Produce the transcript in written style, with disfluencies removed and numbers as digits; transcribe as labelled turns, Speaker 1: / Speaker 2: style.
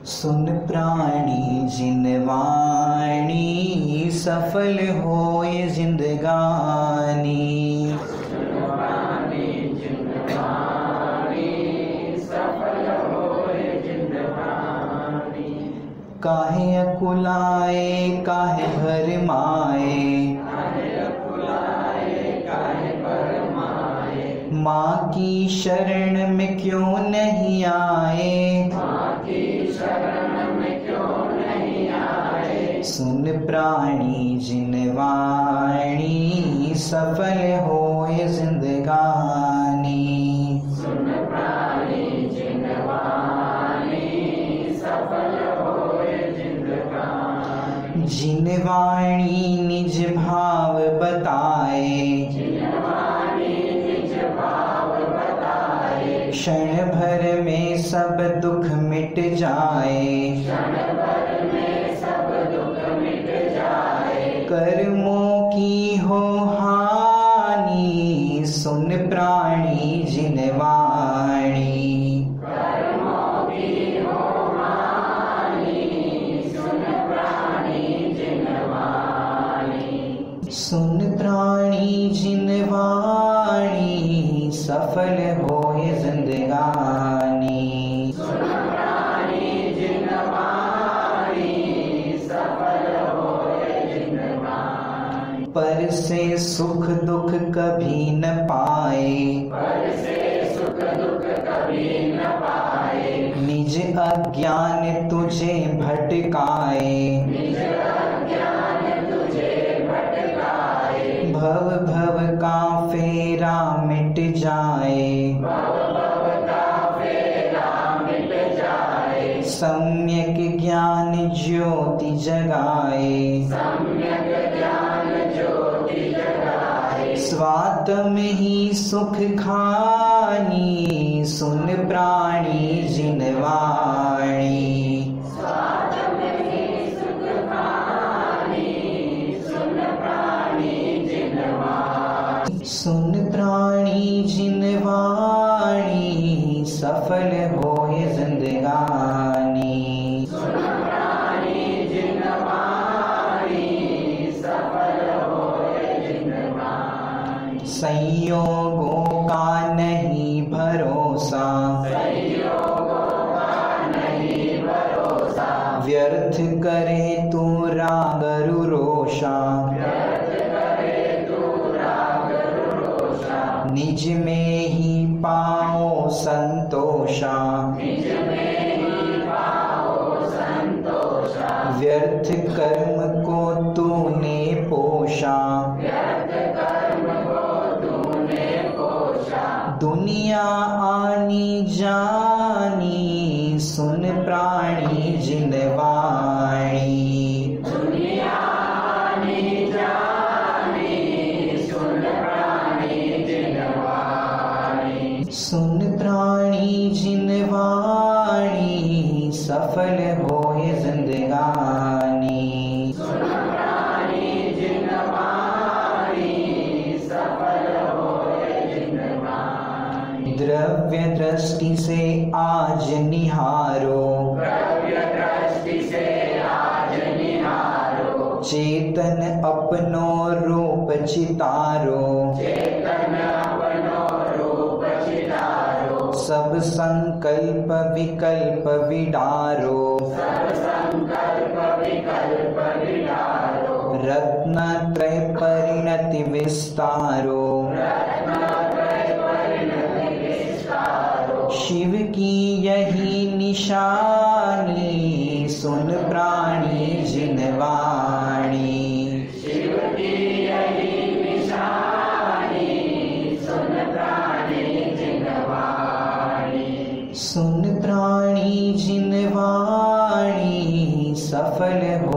Speaker 1: सुन प्राणी जिनवाणी सफल होए जिंदगानी। काहे अकुलाए काहे भरमाए, माँ की शरण में क्यों नहीं आए। सुन प्राणी जिनवाणी सफल होए जिंदगानी। जिनवाणी निज भाव बताए, क्षण भर में सब दुख मिट जाए। कर्मों की हो हानि सुन प्राणी जिनवाणी। सुन प्राणी जिनवाणी सफल होए जिंदगानी। पर से सुख दुख कभी न पाए, निज अज्ञान तुझे भटकाए। भव भव का फेरा मिट जाए, सम्यक ज्ञान ज्योति जगाए। स्वात्म ही सुख खानी सुन प्राणी जिनवाणी। सुन प्राणी जिनवाणी सफल होए जिंदगानी। संयोगों का नहीं भरोसा, व्यर्थ करे तू राग रोषा। निज में ही पाओ संतोषा, व्यर्थ कर्म को तूने पोषा। दुनिया आनी जानी सुन प्राणी जिनवाणी। सुन प्राणी जिनवाणी सफल होए जिंदगानी। द्रव्य दृष्टि से आज निहारो, चेतन अपनो रूप चितारो। सब संकल्प विकल्प विडारो, रत्नत्रय परिणति विस्तारो। शिव की यही निशानी सुन प्राणी जिनवाणी। सुन प्राणी जिनवाणी सफल हो